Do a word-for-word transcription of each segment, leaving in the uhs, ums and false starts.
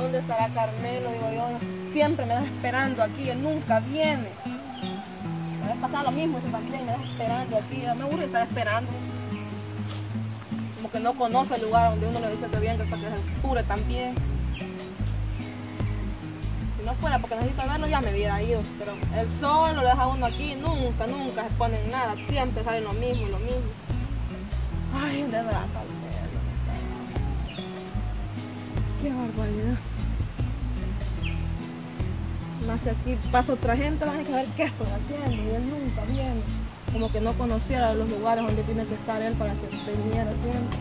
¿dónde estará Carmelo? Digo yo, siempre me deja esperando aquí, él nunca viene. Me ha pasado lo mismo, ese también me deja esperando aquí, ya me aburre estar esperando. Como que no conoce el lugar donde uno le dice que viene para que se cure también. Si no fuera porque necesito verlo, ya me hubiera ido, pero el sol lo deja uno aquí, nunca, nunca se pone en nada, siempre sale lo mismo, lo mismo. Ay, de verdad, Carmelo. Qué barbaridad. Más que aquí pasa otra gente, van a saber qué estoy haciendo y él nunca viene. Como que no conociera los lugares donde tiene que estar él para que viniera siempre.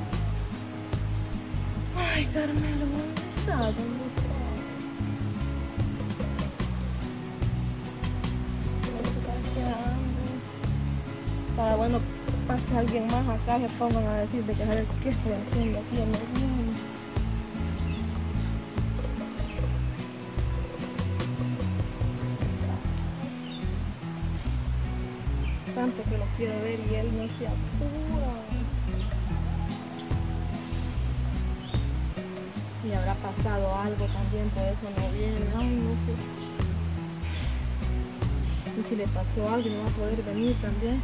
Ay, Carmelo, ¿dónde está? ¿Dónde está? Tengo que estar esperando. Para bueno, pase alguien más acá y se pongan a decir de que a ver qué estoy haciendo aquí en el mundo. Tanto que lo quiero ver y él no se apura. Y habrá pasado algo también, por eso no viene. Ay, no sé. Y si le pasó algo, no va a poder venir también.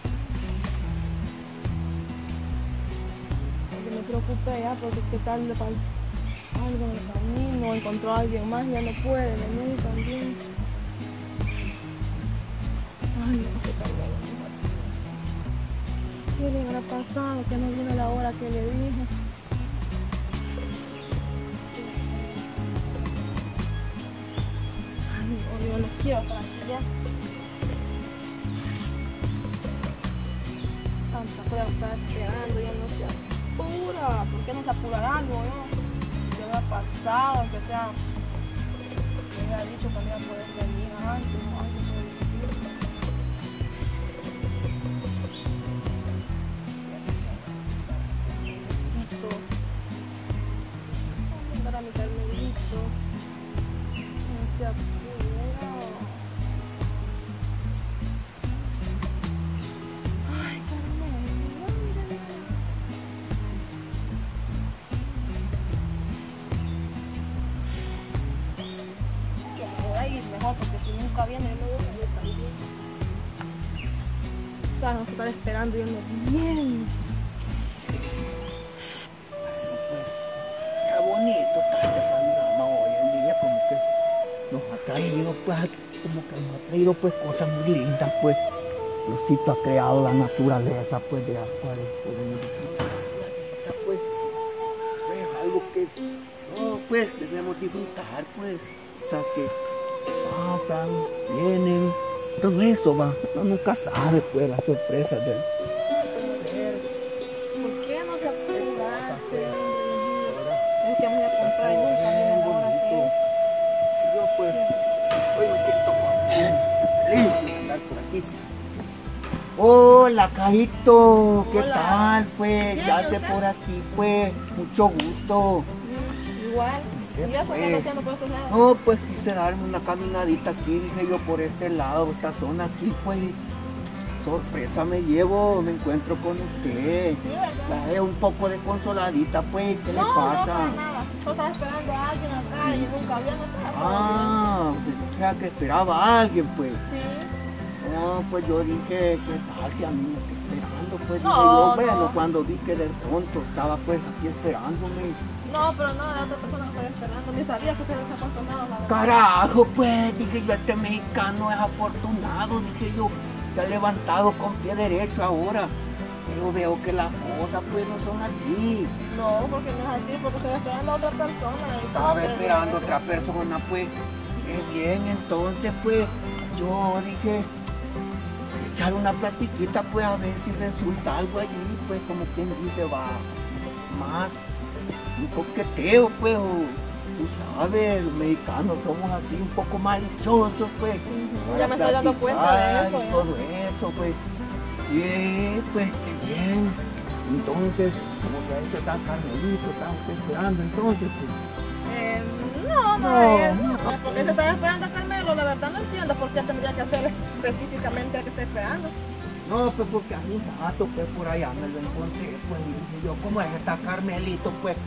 Porque me preocupé ya, porque qué tal le pasó algo en el camino, encontró a alguien más y ya no puede venir también. Ay, no sé, Carmelo. ¿Qué le habrá pasado? Que no viene la hora que le dije. Ay, no, yo no quiero estar aquí ya. Tanta cosa estar esperando, ya no se apura. ¿Por qué no se apurará algo, no? ¿Qué habrá pasado? Aunque sea, me había dicho que no iba a poder venir antes, ¿no? Antes de venir. Para mi Carmelito, no se apura. Ay, Carmelo, que me voy a ir mejor porque si nunca viene no voy a ir también. Vamos a estar esperando y él no viene. Bonito está este panorama hoy en día, como que nos ha traído pues, como que nos ha traído pues cosas muy lindas pues. Diosito ha creado la naturaleza pues de afuera, podemos disfrutar de la naturaleza pues, es algo que no pues debemos disfrutar pues, cosas que pasan, vienen, todo eso va, uno nunca sabe pues las sorpresas del Hola, Cajito, ¿qué Hola. tal? Pues, Bien, ya ¿y sé usted? por aquí, pues, mucho gusto. Igual. ¿Qué ¿Y eso pues? qué está haciendo por estos lados? No, pues quise darme una caminadita aquí, dije yo, por este lado, esta zona aquí, pues, y sorpresa me llevo, me encuentro con usted. Sí, ¿verdad? Trae un poco de consoladita, pues, ¿qué No, le no, pasa? para nada. Yo estaba esperando a alguien acá y nunca había notado. Ah, o sea, que esperaba a alguien, pues. Sí. No, pues yo dije, ¿qué tal si a mí me está esperando? Pues No, dije yo, bueno, no. cuando vi que de pronto estaba pues aquí esperándome. No, pero no, la otra persona que estaba esperando. Ni sabía que usted era afortunado, la verdad. Carajo, pues, dije yo, este mexicano es afortunado, dije yo, se ha levantado con pie derecho ahora. Pero veo que las cosas pues no son así. No, porque no es así, porque estoy esperando a otra persona. y Estaba todo, esperando a pero- otra persona, pues, qué bien, entonces pues, yo dije, echar una platiquita pues a ver si resulta algo allí, pues como quien dice, va más un coqueteo pues, o, tú sabes, los mexicanos somos así un poco maliciosos pues. Ujú, para ya me estoy dando cuenta de platicar eso, y ya. todo eso pues, y pues qué bien, entonces como que ahí se está Carmelito, estamos esperando entonces pues. Eh, no, no, No, es no. eso. ¿Por qué se está esperando a Carmelo? La verdad no entiendo por qué tendría que hacer específicamente el que esté esperando. No, pues porque hace un rato, pues por allá me lo encontré, pues y dije yo, ¿cómo es que está Carmelito, pues?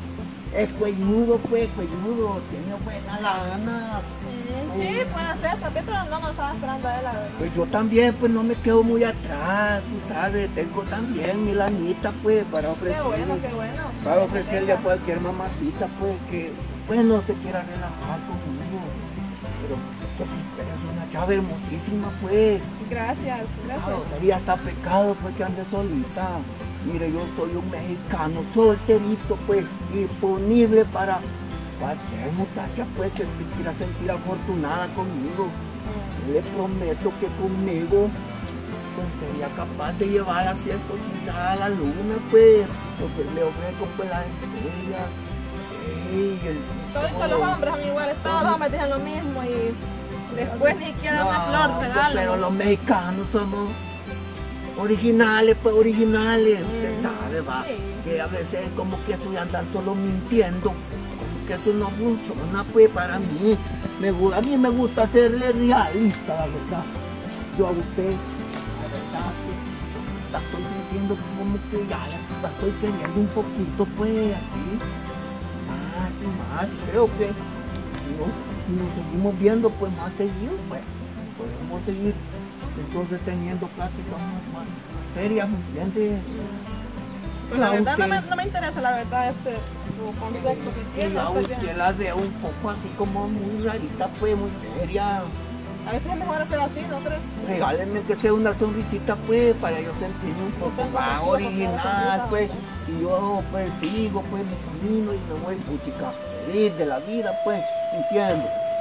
Es cuelludo, pues, cuelludo, tiene buena lana. Mm, sí, puede ser, papi, pero no nos estaba esperando a él, la verdad. Pues yo también, pues no me quedo muy atrás, tú sabes, tengo también mi lanita, pues, para Qué ofrecerle, bueno, qué bueno. para ofrecerle a cualquier mamacita, pues, que, pues, no se quiera relajar conmigo. Pero, que pues, es una chava hermosísima, pues. Gracias, gracias. Claro, sería hasta pecado, pues, que ande solita. Mire, yo soy un mexicano solterito, pues, disponible para cualquier muchacha, pues, que se quiera sentir afortunada conmigo. Le prometo que conmigo, pues, sería capaz de llevar así cosita a la luna, pues, porque le ofrezco, pues, las estrellas. Ey, el, Todos todo. los hombres son iguales, todos los hombres dicen lo mismo y después ni siquiera una flor pues, regalan. pero los mexicanos somos originales, pues originales, usted Mm, sabe, va, sí. que a veces como que eso de andar solo mintiendo, como que eso no funciona, pues para mí, me, gu- a mí me gusta serle realista, la verdad. Yo a usted, la verdad, que la estoy sintiendo como que ya la, la estoy queriendo un poquito, pues así, más y más, creo que si nos, si nos seguimos viendo, pues más seguido, pues podemos seguir entonces teniendo pláticas más, más serias, ¿me entiendes? Pues la A verdad no usted- me, no me interesa, la verdad, este, su concepto que Y tiene. a estoy usted bien. la veo un poco así como muy rarita, pues muy seria. A veces es mejor hacer así, ¿no crees? Regálenme que sea una sonrisita, pues, para yo sentirme un poco tengo más motivo porque original, la sonrisa- pues. Y yo, pues, sigo, pues, mi camino y me voy, puchica, feliz de la vida, pues, entiendo.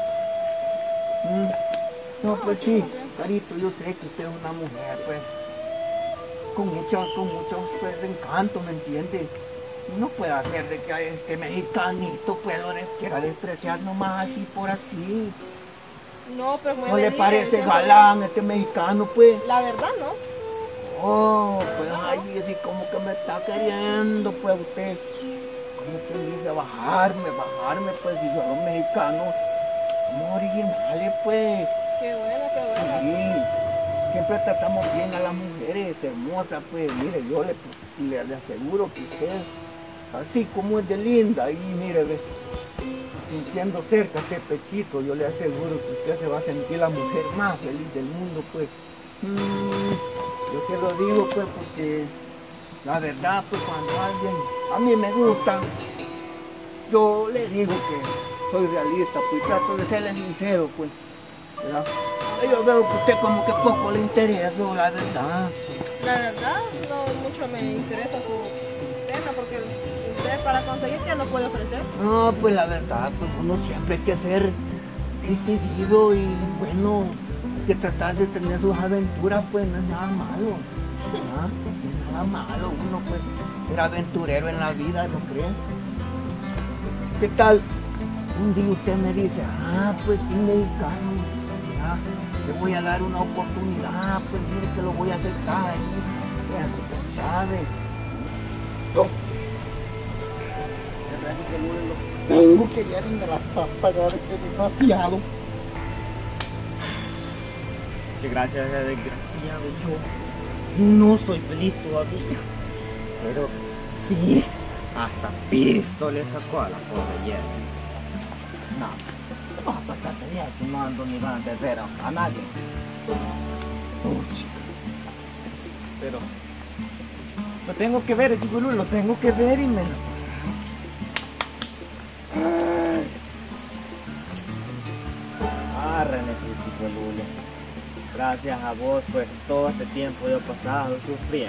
Mm. No, pues sí, carito, yo sé que usted es una mujer, pues, con mucho, con mucho, pues, encanto, ¿me entiende? No puede hacer de que a este mexicanito, pues, lo de- quiera despreciar nomás así por así. No, pero muy ¿No le alegre, parece siempre- galán este mexicano, pues? La verdad, ¿no? Oh, pues ahí así como que me está queriendo, pues usted, como que dice, bajarme, bajarme, pues, y yo los mexicanos somos originales, pues, Qué bueno, qué bueno. sí, siempre tratamos bien a las mujeres hermosas, pues, mire, yo le, le, le aseguro que usted, así como es de linda, y mire, ve, sintiendo cerca este pechito, yo le aseguro que usted se va a sentir la mujer más feliz del mundo, pues. Mm, yo se lo digo, pues, porque la verdad, pues, cuando alguien a mí me gusta, yo le digo que soy realista, pues, trato de serle sincero, pues, ¿verdad? Yo veo que usted como que poco le interesa, la verdad. La verdad, no mucho me interesa su tema porque usted para conseguir que no puede ofrecer. No, pues la verdad, pues uno siempre hay que ser decidido y bueno, hay que tratar de tener sus aventuras, pues no es nada malo, ¿verdad? No es nada malo, uno pues ser aventurero en la vida, ¿no cree? ¿Qué tal? Un día usted me dice, ah, pues sí, mexicano, ¿verdad? Le voy a dar una oportunidad, pues mire que lo voy a aceptar, ¿sí? ¿Sabe? No. Tengo que ya de las papas, ahora que es demasiado. Que gracias a desgraciado yo no soy feliz todavía. Pero sí, hasta pisto le sacó a la pobre Jenny. No, no va a pasar de eso, no ando ni van de ver a nadie. Oh, chica. Pero lo tengo que ver, ese gurú, lo tengo que ver y me lo... Ah, Renecito Lulo. Gracias a vos, pues todo este tiempo yo he pasado sufriendo.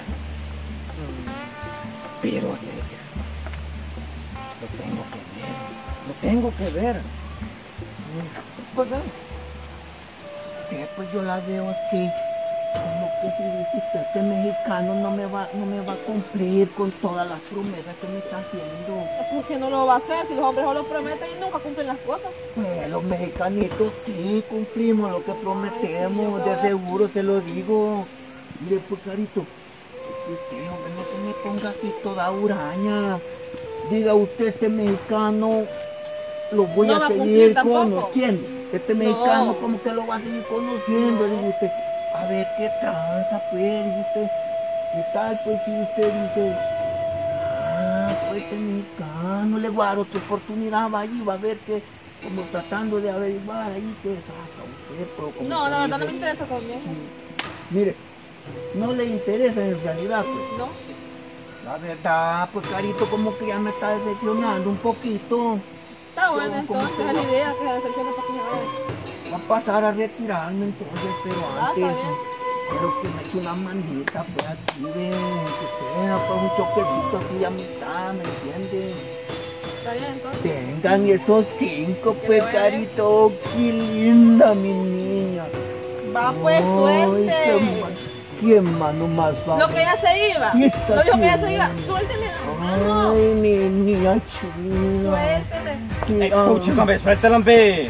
Pero eh, lo tengo que ver, lo tengo que ver. Pues, eh, que, pues yo la veo así, como que si dice usted que mexicano no me va, no me va a cumplir con todas las promesas que me está haciendo. ¿Por qué no lo va a hacer si los hombres solo prometen y nunca cumplen las cosas? Pues los mexicanitos sí cumplimos lo que prometemos, Ay, sí, yo de creo- seguro se lo digo. Mire, pues carito, usted hombre no se me ponga así toda huraña. Diga usted, este mexicano lo voy No va a a cumplir seguir tampoco. conociendo. Este No. mexicano como que lo va a seguir conociendo, No. dice usted. A ver qué tranza, pues, dice usted. ¿Qué tal, pues, si usted dice, ah, pues este mexicano platicando, le voy a dar otra oportunidad, va allí, va a ver que, como tratando de averiguar ahí qué pasa usted. Pero como No, la que verdad no dice- me interesa conmigo. Mire, no le interesa en realidad, pues. No. La verdad, pues Carito, como que ya me está decepcionando un poquito. Está bueno, Yo como entonces que es la no- idea que se decepciona para que se vaya. Va a pasar a retirarme entonces, pero Ah, antes está bien. quiero que me eche una manita, pues aquí de, que sea, pues un choquecito así a mitad, ¿me entiendes? Está bien, entonces. Tengan esos cinco, Que pues le vaya bien. Carito, qué linda mi niña. Va pues, Ay, suelte. qué ma- ¿Quién mano más va? Lo que ella se iba. Sí, está No dijo que ella se bien. iba. Suélteme la mano. Ay, mi niña chula. Suélteme. Qué- Ay, ah. pucha, hombre, suéltala, hombre.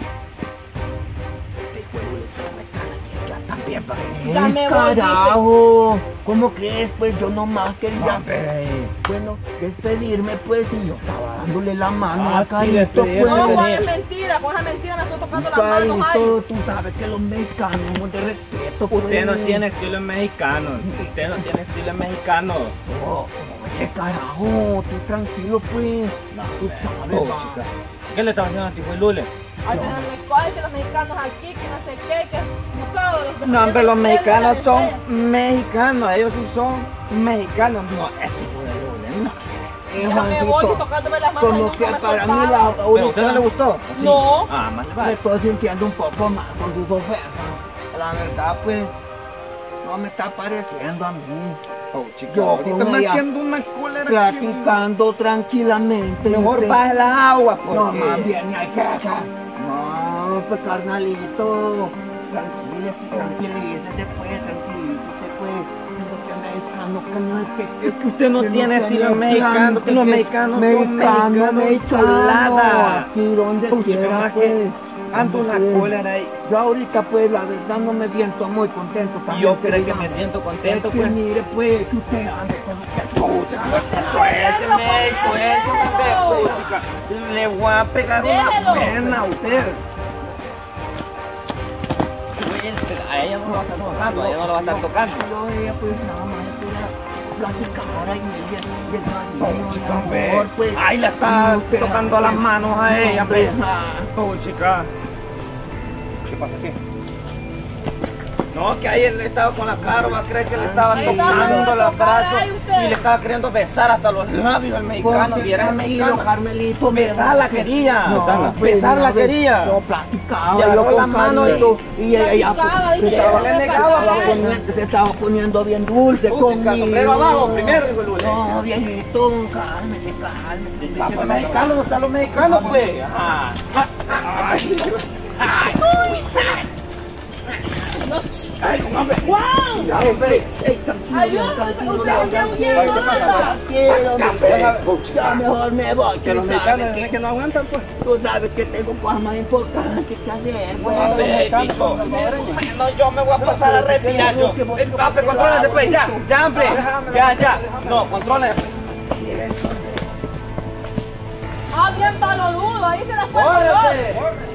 También, pa' que- Ya me voy, dice. carajo, ¿cómo crees? Pues yo nomás quería, Hombre. bueno, despedirme, pues, y yo estaba dándole la mano Ah, a sí, Carito, despedirme, pues. No, Juan, venía. es mentira. Con esa mentira me estoy tocando las manos. Ay. Carito, tú sabes que los mexicanos somos de respeto, pues. Usted no tiene estilo mexicano. Usted no tiene estilo mexicano. Oh, oye, carajo, tú tranquilo, pues. Tú sabes, Oh, va. chica. ¿Qué le estaba haciendo a ti, fue Lule? Ay, que me coge que los mexicanos aquí, que no sé qué, que todos los No, hombre, los mexicanos son Venezuela. mexicanos. Ellos sí son mexicanos. No, este hijo de Lule, no. Eh, Ya me voy Juancito, tocándome las manos. y como nunca que me para mí soltaba. la ¿Pero a usted no le ahorita gustó? ¿Así? No. Ah, más le me vale. estoy sintiendo un poco mal con sus ofertas. La verdad, pues, no me está pareciendo a mí. Oh, chica, Yo ahorita con me ella atiendo una cólera. Platicando tranquilamente. Mejor usted- baje la agua, porque... No, más bien, hay que acá. No, pues carnalito, tranquilícese, tranquilícese, pues, tranquilícese, pues. Digo que mexicano, que no es que... Es que usted no que tiene estilo tiene mexicano, que los que- mexicanos son mexicano, mexicanos, mexicano, chulada. aquí donde Pucha, quiera, más pues. que ando Donde una quiera. cólera ahí. Yo ahorita, pues, la verdad no me siento muy contento. Y también, yo creo que digamos. me siento contento, Es que pues. mire, pues, que usted anda con Pucha, suélteme, suélteme, pues, chica. Le voy a pegar Déjelo. una pena a usted. Suéltela. A ella no lo va a estar tocando, a ella no lo va a estar tocando. Yo, ella, pues, nada más quería platicar ahí, ella, ella, Oh, chica, mi ve. amor, pues. Ahí la está No, pero, tocando las manos a ella, hombre, pues. ah. Oh, chica. ¿Qué pasa qué? No, que ahí él estaba con la cara, va a creer que le estaba Ahí estaba tocando queriendo los tocar, brazos ay, usted. y le estaba queriendo besar hasta los labios al mexicano. Porque Vieras el tranquilo, mexicano. Carmelito, mira, Besarla que- quería. No, Besarla. pues, Besarla mira, ve, quería. Yo platicaba, Y agarró yo la con mano y- Carlito, y ella ya Platicaba, se dice, estaba, le se negaba, estaba pues. poniendo, se estaba poniendo bien dulce Pucha, conmigo. sombrero abajo, primero, hijo de Lule. No, viejito, cálmete, cálmete. Ah, pues mexicano, no están los mexicanos, pues. Ajá. Ay, No. ay, hombre. ¡Guau! Ya, hombre, ey, tranquilo, Ayúdame, tranquilo, usted ya, está tranquilo, huyendo, anda. tranquilo, hombre. Pucha. Ya mejor me voy, Que los tú mexicanos sabes es que, que no aguantan, pues. tú sabes que tengo cosas más importantes que hacer, güey. Hombre, bicho. No, yo me voy a pasar a retirar, yo. Eh, Papi, contrólese, pues, ya. Ya, hombre. Ya, ya. No, contrólese. Ah, bien balodudo, ahí se la fue el dolor. ¡Córrete!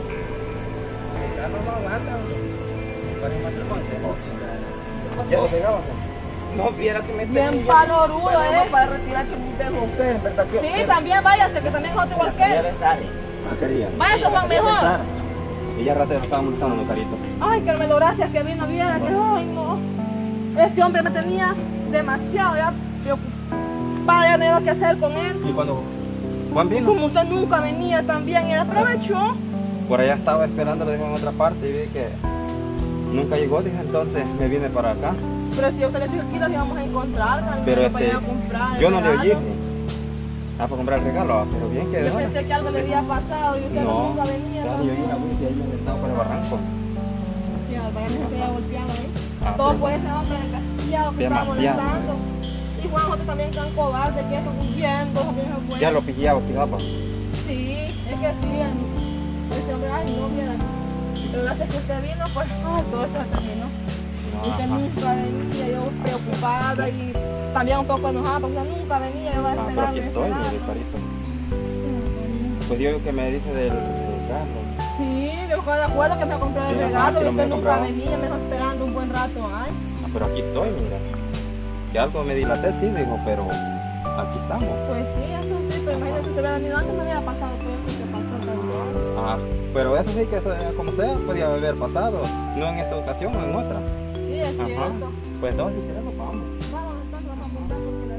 No, viera que me Bien balodudo, eh. Para retirar que me dejo usted, en verdad que... Sí, también váyase, que también es otro igual que él. quería. Váyase, Juan, mejor. Y ya rato ya estaba molestando, ¿no, carito? Ay, Carmelo, gracias que vino, viera que, ay, no. Este hombre me tenía demasiado ya preocupada, ya no había qué hacer con él. Y cuando Juan vino, Como usted nunca venía también, él aprovechó. por allá estaba esperándolo en otra parte y vi que nunca llegó, dije, entonces me vine para acá. Pero si usted le dijo aquí, los íbamos a encontrar, Carmelo, Pero para ir este, a comprar. el yo no le regalo. oí. Ah, para comprar el regalo, ah, pero bien que Yo bueno. pensé que algo le había pasado y usted No, nunca venía. ya ¿no? ni oí la música ahí donde estaba por el barranco. Sí, vaya, se había golpeado ahí. Ah, Todo pero- por ese hombre desgraciado que estaba Demasiado. molestando. Y Juan, otro también tan cobarde que eso huyendo, viejo bueno. Ya lo pillaba, pillaba. Sí, es que sí, el- ese hombre, ay, no, mira. Pero gracias que usted vino, pues, ay, todo esto se terminó. Usted nunca venía, yo preocupada y también un poco enojada porque usted nunca venía, yo iba a Ah, pero esperar. aquí estoy, mire, carito. Pues yo que me dice del, del carro. Sí, yo estoy de acuerdo que me compré el Sí, ajá, regalo que y lo me usted nunca compraba. venía, me dejó esperando un buen rato, ay. Ah, pero aquí estoy, mira. Que algo me dilaté, sí, dijo, pero aquí estamos. Pues sí, eso sí, pero pero imagínate si te hubiera venido antes, me hubiera pasado todo eso que pasó también. Ajá. Pero eso sí que eso, como sea, podía haber pasado. No en esta ocasión, en otra. Sí, es Ajá. cierto. Pues entonces si queremos vamos. Vamos, entonces vamos a montar porque